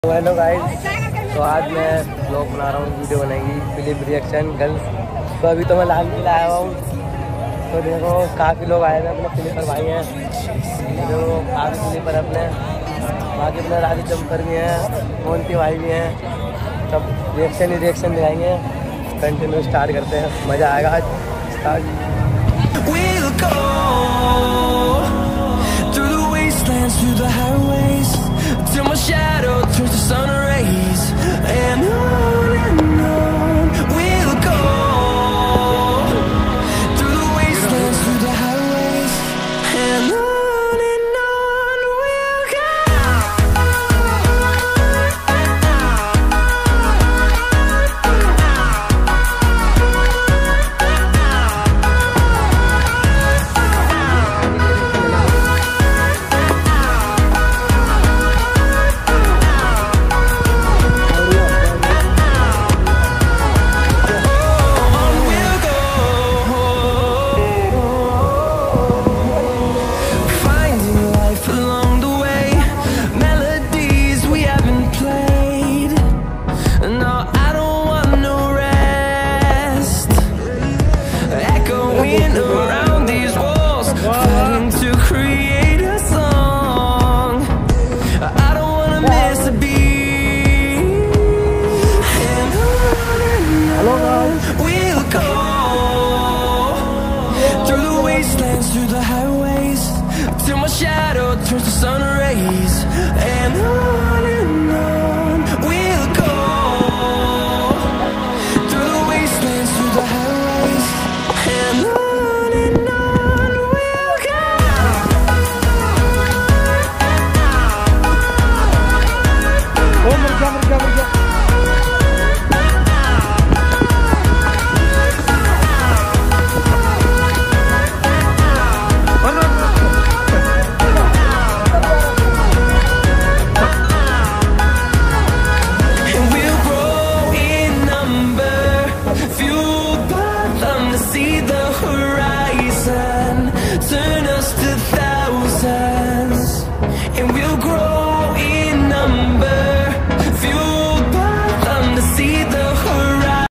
तो hello guys, तो आज मैं ब्लॉग बना रहा हूँ, वीडियो बनाएगी फिल्म रिएक्शन गर्ल्स। तो अभी तो मैं लाल किला आया हुआ हूँ। तो देखो काफ़ी लोग आए हैं, अपने फिल्म भाई हैं, जो काफ़ी फिल्म अपने बाकी अपने राजी जम्पर भी हैं, मोन्टी भाई भी हैं। सब रिएक्शन ही रिएक्शन दिखाएंगे। कंटिन्यू स्टार्ट करते हैं, मज़ा आएगा आज स्टार्ट।